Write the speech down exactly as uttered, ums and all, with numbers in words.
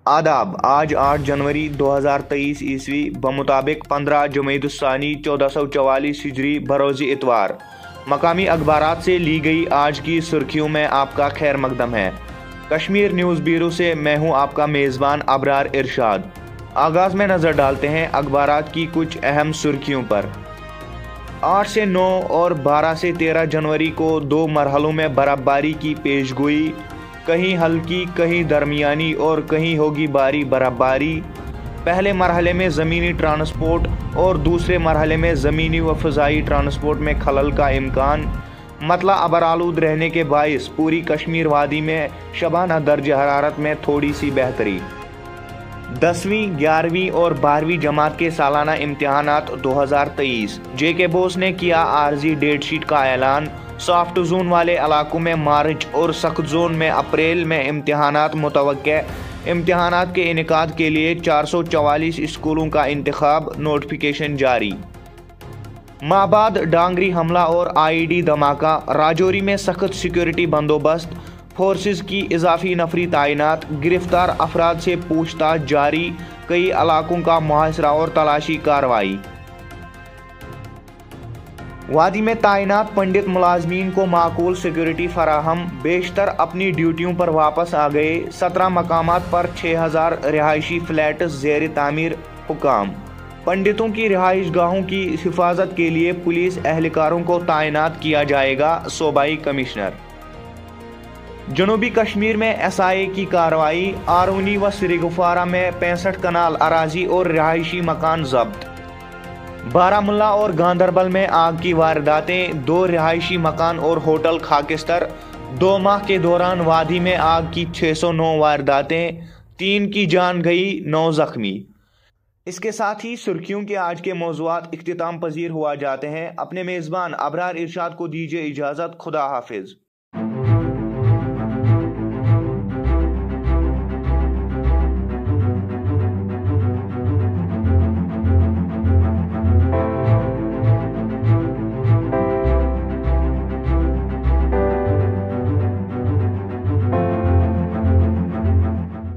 आदाब। आज आठ जनवरी दो हज़ार तेईस ईस्वी बमुताबिक पंद्रह जमईदुस्सानी चौदह सौ चवालीस हिजरी बरोज़ इतवार मकामी अखबारात से ली गई आज की सुर्खियों में आपका खैर मकदम है। कश्मीर न्यूज़ ब्यूरो से मैं हूं आपका मेज़बान अबरार इरशाद। आगाज़ में नज़र डालते हैं अखबारात की कुछ अहम सुर्खियों पर। आठ से नौ और बारह से तेरह जनवरी को दो मरहलों में बर्फबारी की पेशगोई, कहीं हल्की कहीं दरमियानी और कहीं होगी भारी बर्फबारी। पहले मरहले में ज़मीनी ट्रांसपोर्ट और दूसरे मरहले में ज़मीनी व फ़ज़ाई ट्रांसपोर्ट में खलल का इम्कान। मतला अबरालूद रहने के बाइस पूरी कश्मीर वादी में शबाना दर्ज हरारत में थोड़ी सी बेहतरी। दसवीं ग्यारहवीं और बारहवीं जमात के सालाना इम्तिहानात दो हज़ार तेईस। जे के बोस ने किया आर्जी डेट शीट का ऐलान। सॉफ्ट जोन वाले इलाकों में मार्च और सख्त जोन में अप्रैल में इम्तिहानात मुतवक्के। इम्तिहानात के इनेकाद के लिए चार सौ चवालीस स्कूलों का इंतखाब, नोटिफिकेशन जारी। माबाद डांगरी हमला और आई डी धमाका, राजौरी में सख्त सिक्योरिटी बंदोबस्त, फोर्सेस की इजाफी नफरी तैनात, गिरफ्तार अफराद से पूछताछ जारी, कई इलाकों का मुहासरा और तलाशी कार्रवाई। वादी में तैनात पंडित मुलाजमीन को माकूल सिक्योरिटी फराहम, बेशतर अपनी ड्यूटियों पर वापस आ गए। सत्रह मकामात पर छः हज़ार रिहायशी फ्लैट ज़ेर तामीर, हुकाम। पंडितों की रिहाइश गाहों की हिफाजत के लिए पुलिस एहलकारों को तैनात किया जाएगा, सूबाई कमिश्नर। जनूबी कश्मीर में एस आई ए की कार्रवाई, आरोनी व सिरगुफारा में पैंसठ कनाल अराजी और रिहायशी मकान जब्त। बारामुल्ला और गांदरबल में आग की वारदातें, दो रिहायशी मकान और होटल खाकिस्तर। दो माह के दौरान वादी में आग की छः सौ नौ वारदातें, तीन की जान गई, नौ जख्मी। इसके साथ ही सुर्खियों के आज के मौज़ूआत इख्तिताम पजीर हुआ जाते हैं। अपने मेज़बान अबरार इरशाद को दीजिए इजाज़त। खुदा हाफिज।